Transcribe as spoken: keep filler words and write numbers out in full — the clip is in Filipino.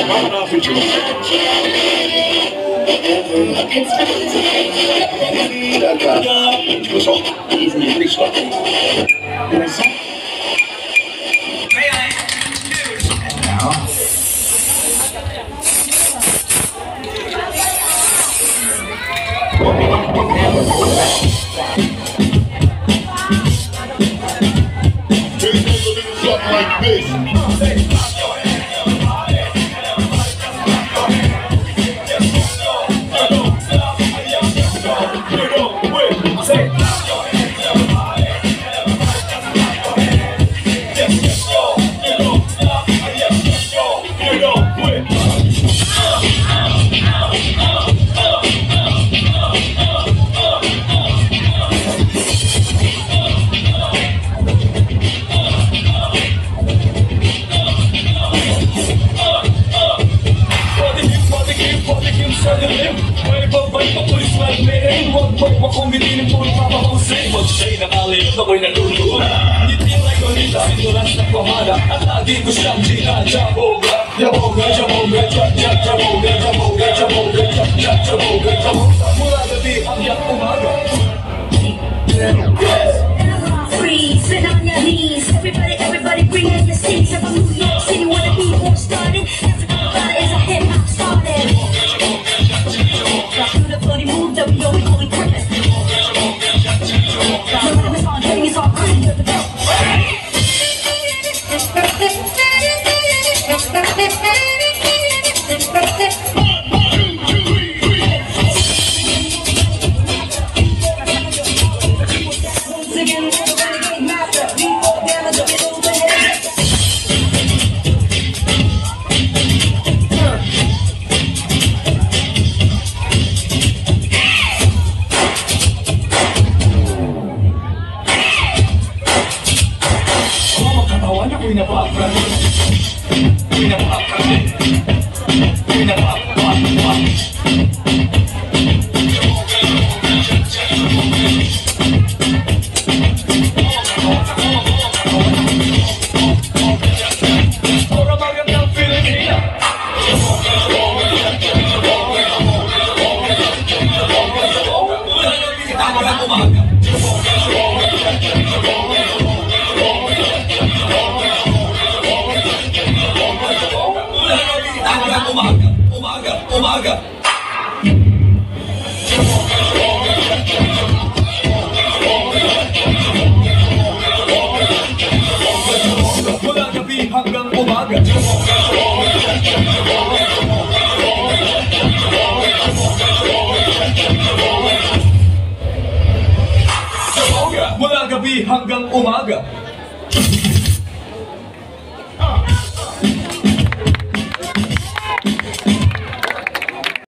banal feature. Isn't it pretty stuff? And now. Like this. Ako'y natulog. Hindi lang ko nila Sindulas na pamada at lagi ko siyang ginadyaboga. Jaboga, jaboga, jab, jab, jaboga, jaboga, jaboga, jab, jab, jaboga, jaboga. Mula gabi hanggang umaga. Freeze, sit on your knees. Everybody, everybody bring in your seats. If I'm New York City, when the people started, everybody is a hip hop started. Rock through the bloody move that we always call it purpose. It's all pretty to the go. Ako'y napapagod. Ako'y napapagod. Ako'y napapagod. Para magandang Pilipina. Umagang umaga. Umaga, umaga, umaga. Mula gabi hanggang umaga. Mula gabi hanggang umaga.